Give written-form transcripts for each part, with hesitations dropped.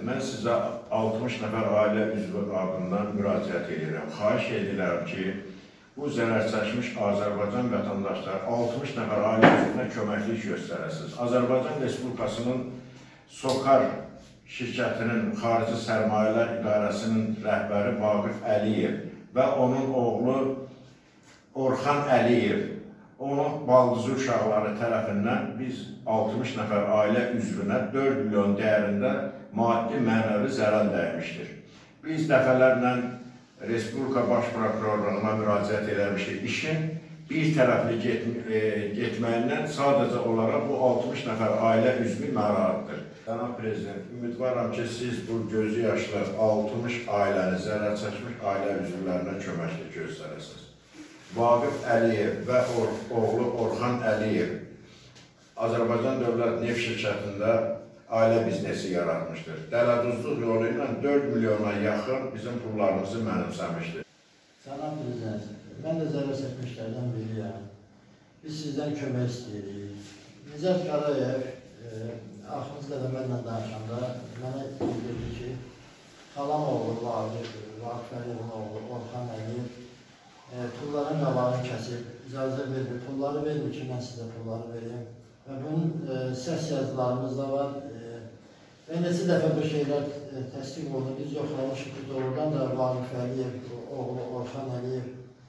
mən sizə 60 nəfər ailə üzvü adından müraciət edirəm. Xahiş edirəm ki, bu zərər çəkmiş Azərbaycan vətəndaşlar 60 nəfər ailə üzvünə köməklik göstərəsiniz. Azərbaycan Respublikasının SOCAR şirkətinin Xarici Sərmayələr İdarəsinin rəhbəri Vaqif Əliyev və onun oğlu Orxan Əliyev, onun baldızı uşaqları tərəfindən biz 60 nəfər ailə üzvünə 4 milyon dəyərində maddi mənəvi zərər dəymişdir. Biz dəfələrlə Respublika Baş Prokurorluğuna müraciət eləmişik. İşin bir tərəfli getməyindən sadəcə olaraq bu 60 nəfər ailə üzvü narahatdır. Cənab Prezident, ümidvaram ki, siz bu gözü yaşlı 60 ailəni, zərər çəkmiş ailə üzvlərinə köməklik göstərəsiniz. Vaqif Əliyev və oğlu Orxan Əliyev Azərbaycan Dövlət Neft şirkətində ailə biznesi yaratmışdır. Dələduzluq yolu ilə 4 milyona yaxın bizim pullarımızı mənimsəmişdir. Cənab Prezident, mən də zərər çəkmişlərdən biriyəm. Biz sizdən kömək istəyirik. Nicat Qarayev, axırıncı da mənlə danışanda mənə bildirdi ki, xalam oğlu Vaqif Əliyevin oğlu Orxan Əliyev pulların qabağını kəsib, icazə verir, pulları vermir ki, mən sizə pulları vereyim. Və bunun səs yazılarımız da var. Və neçə dəfə bu şeylər təsdiq oldu. Biz yoxlamışıq ki, doğrudan da Vaqif Əliyev, oğlu Orxan Əliyev,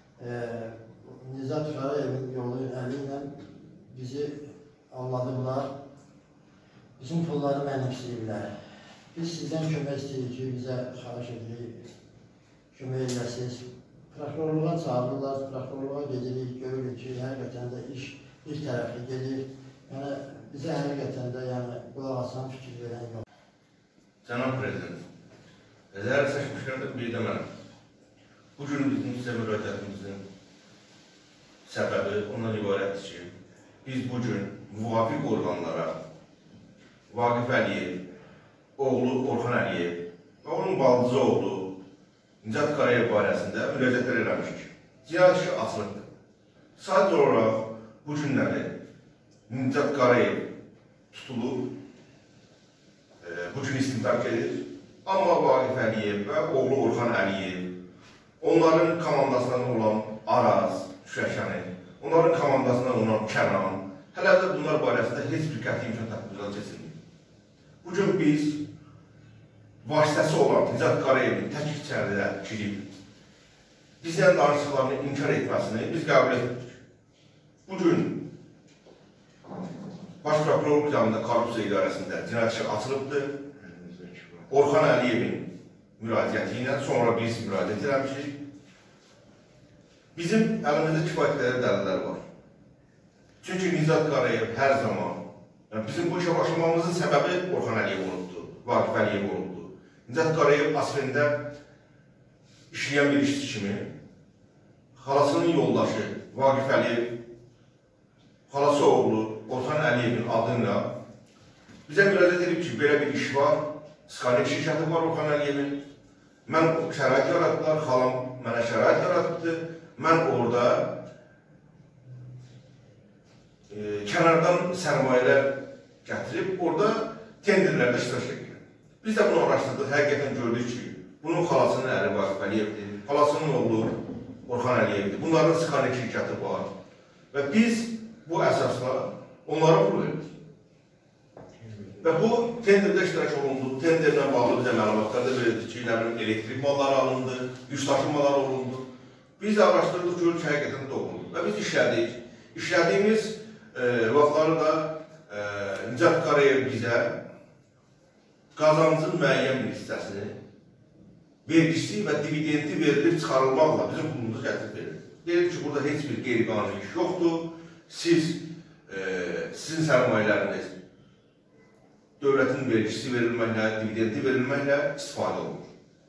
Nicat Qarayevin yolu əli ilə bizi anladıblar. Bizim pulları mənimsəyirlər. Biz sizdən kömək istəyirik ki, bizə xahiş edirik, kömək edəsiniz. Prokurorluğa çağırırlar, prokurorluğa gedirik, görürük ki, həqiqətən də iş bir tərəfli gedir. Yəni, bizə həqiqətən də qulaq asan fikir verən yox. Cənab Prezident, zərər çəkmişlərdə bir də mən. Bugün bizim sizə müraciətimizin səbəbi ondan ibarətdir ki, biz bugün müvafiq orqanlara Vaqif Əliyev, oğlu Orxan Əliyev və onun baldızı oğlu Nicat Qarayev barəsində müraciətlər eləmişik. Cinayət işi açılıbdır. Sadəcə olaraq bu günləri Nicat Qarayev tutulub, bu gün istintaq gedir. Amma Vaqif Əliyev və oğlu Orxan Əliyev, onların komandasından olan Araz, Şüşəkəni, onların komandasından olan Kənan, hələ də bunlar barəsində heç bir qəti imkan tətbiqat keçilmir. Bugün biz vasitəsi olan Nicat Qarayevin tək içəridə girib, bizdən danışıqlarını inkar etməsini biz qəbul etdik. Bugün Baş Prokurorluq yanında korrupsiya idarəsində cinayət işi açılıbdır. Orxan Əliyevin müraciəti ilə sonra biz müraciət eləmişik. Bizim əlimizdə kifayət qədər dəlillər var. Çünki Nicat Qarayev hər zaman, bizim bu işə başlamamızın səbəbi Orxan Əliyev olubdur, Vaqif Əliyev olubdur. Nicat Qarayev aslında işləyən bir işçi kimi xalasının yoldaşı Vaqif Əliyev, xalası oğlu Orxan Əliyevin adıyla bizə müraciət edib ki, belə bir iş var, skanik şirkəti var Orxan Əliyevin. Mən şərait yaratdılar, xalam mənə şərait yaratıbdır. Mən orada kənardan sərmayələr gətirib, orada tenderlərdə iştirak edirəm. Biz də bunu araşdırdıq, həqiqətən gördük ki, bunun xalasının əli Vaqif Əliyevdir, xalasının oğlu Orxan Əliyevdir. Bunların skanik şirkəti var və biz bu əsasla onlara pul verdik. Və bu tenderdə iştirak olundu, tenderlə bağlı bizə məlumatlar da verildi ki, elektrik malları alındı, yük daşımalar olundu. Biz də araşdırdıq, görürük ki, həqiqətən doğrudur. Və biz işlədik. İşlədiyimiz vaxtları da Nicat Qarayev bizə qazancın müəyyən bir hissəsini vergisi və dividendi verilib çıxarılmaqla bizim pulumuzu gətirib verir. Deyir ki, burada heç bir qeyri-qanuni iş yoxdur. Sizin sərmayələriniz dövlətin vergisi verilməklə, dividendi verilməklə istifadə olunur.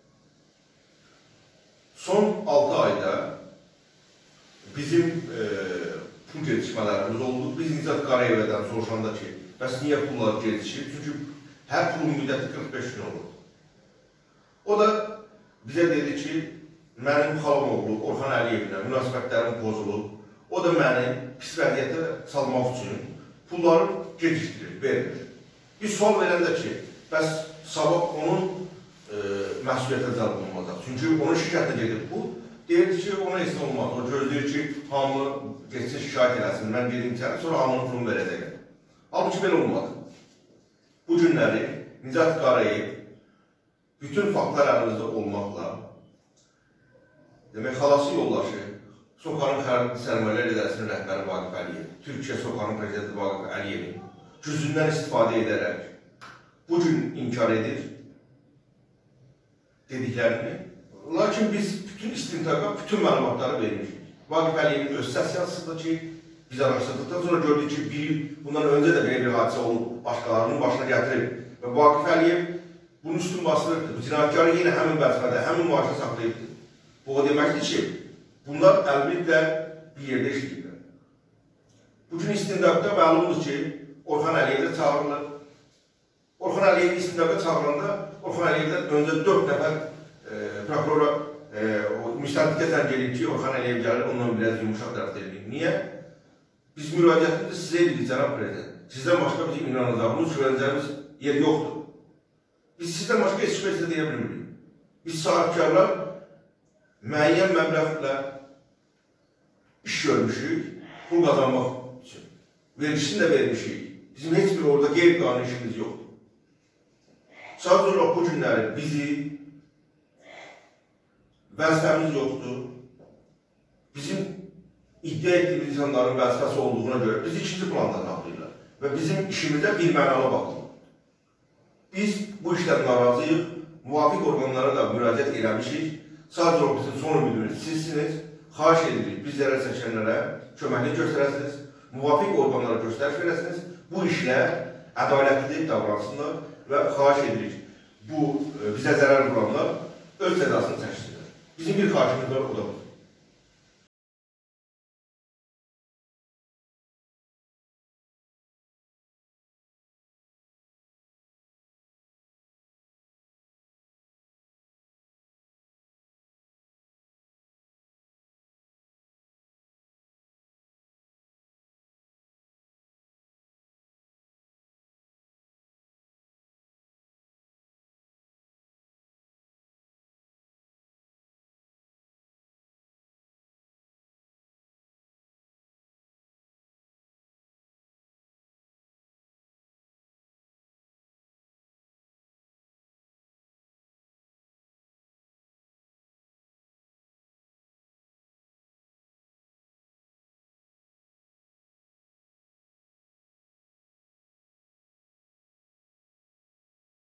Son 6 ayda bizim pul gecikmələrimiz oldu. Biz Nicat Qarayevdən soruşanda ki, bəs niyə pullar gecikir? Çünki hər pulun müddəti 45 gün olur. O da bizə dedi ki, mənim xalam oğlu Orxan Əliyevlə münasibətlərim pozulub. O da məni pis vəziyyətə salmaq üçün pulları gecikdirir, verir. Biz sual verəndə ki, bəs sabah onun məsuliyyətə cəlb olunacaq. Çünki onun şirkətinə gedib bu, deyir ki, ona heç nə olmaz. O gözləyir ki, hamı geçsin şikayət eləsin, mən gedim içəri, sonra hamının pulunu verəcək. Halbuki belə olmadı. Bu günləri Nicat Qarayev bütün faktlar əlimizdə olmaqla, demək, xalası yoldaşı, Sokanın Xərbi Sərmayələr İdarəsinin rəhbəri Vaqif Əliyev, Türkiyə Sokanın prezidenti Vaqif Əliyevin gücündən istifadə edərək bu gün inkar edir dediklərini. Lakin biz bütün istintaqa, bütün məlumatları vermişik. Vaqif Əliyevin öz səs yazısıdır ki, biz araşdırdıqdan sonra gördük ki, bundan öncə də belə bir hadisə olub, başqalarının başına gətirib. Və Vaqif Əliyev bunun üstün basdırırdı. Bu cinayətkarı yenə həmin vəzifədə, həmin maaşa saxlayıbdır. Bu o deməkdir ki, bunlar əlbəttə bir yerdə işləyirlər. Bugün istintaqda məlumdur ki, Orxan Əliyev də çağırılır. Orxan Əliyev istintaqa çağırılanda, Orxan Əliyevdən öncə 4 nəfər prokurora müstəntiqə zəng edib ki, Orxan Əliyev gəlir, ondan biraz yumuşaq tərəfdə edildik. Niyə? Biz müraciətimizi sizə edirik, cənab prezident. Sizdən başqa bizim inanacağımız, güvənəcəyimiz yer yoxdur. Biz sizdən başqa heç kimə deyə bilmirik. Biz sahibkarlar müəyyən məbləğlə iş görmüşük, pul qazanmaq üçün. Vergisini də vermişik. Bizim heç bir orada qeyri-qanuni işimiz yoxdur. Sadəcə olaraq bu günləri bizi vəzifəmiz yoxdur. Bizim iddia etdiyimiz insanların vəzifəsi olduğuna görə bizi ikinci planda saxlayırlar və bizim işimizə bir mənalı baxırlar. Biz bu işdən narazıyıq, müvafiq orqanlara da müraciət eləmişik. Sadəcə olaraq bizim son ümidimiz sizsiniz. Xahiş edirik, biz zərər çəkənlərə köməklik göstərəsiniz, müvafiq orqanlara göstəriş verəsiniz. Bu işlə ədalətli davransınlar və xahiş edirik, bu bizə zərər vuranlar öz cəzasını çəksinlər. Bizim bir xahişimiz var, o da bu.